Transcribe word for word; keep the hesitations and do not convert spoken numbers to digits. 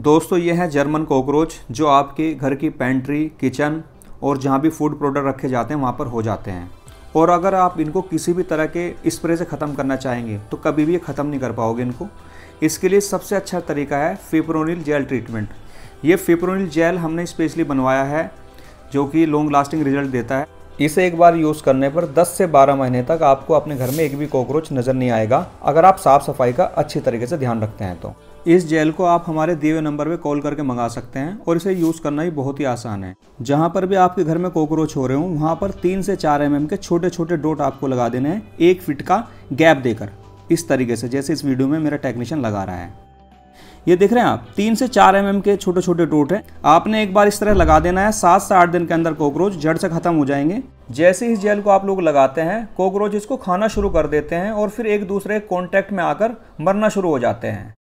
दोस्तों ये है जर्मन कॉकरोच जो आपके घर की पेंट्री, किचन और जहाँ भी फूड प्रोडक्ट रखे जाते हैं वहाँ पर हो जाते हैं। और अगर आप इनको किसी भी तरह के स्प्रे से ख़त्म करना चाहेंगे तो कभी भी ये ख़त्म नहीं कर पाओगे इनको। इसके लिए सबसे अच्छा तरीका है फिप्रोनिल जेल ट्रीटमेंट। ये फिप्रोनिल जेल हमने स्पेशली बनवाया है जो कि लॉन्ग लास्टिंग रिजल्ट देता है। इसे एक बार यूज़ करने पर दस से बारह महीने तक आपको अपने घर में एक भी कॉकरोच नज़र नहीं आएगा, अगर आप साफ़ सफाई का अच्छी तरीके से ध्यान रखते हैं तो। इस जेल को आप हमारे दिए हुए नंबर पे कॉल करके मंगा सकते हैं और इसे यूज़ करना भी बहुत ही आसान है। जहाँ पर भी आपके घर में कॉकरोच हो रहे हो वहाँ पर तीन से चार एम एम के छोटे छोटे डॉट आपको लगा देने हैं, एक फिट का गैप देकर, इस तरीके से जैसे इस वीडियो में मेरा टेक्नीशियन लगा रहा है। ये देख रहे हैं आप, तीन से चार एम एम के छोटे छोटे डॉट हैं। आपने एक बार इस तरह लगा देना है, सात से आठ दिन के अंदर कॉकरोच जड़ से खत्म हो जाएंगे। जैसे इस जेल को आप लोग लगाते हैं कॉकरोच इसको खाना शुरू कर देते हैं और फिर एक दूसरे कॉन्टैक्ट में आकर मरना शुरू हो जाते हैं।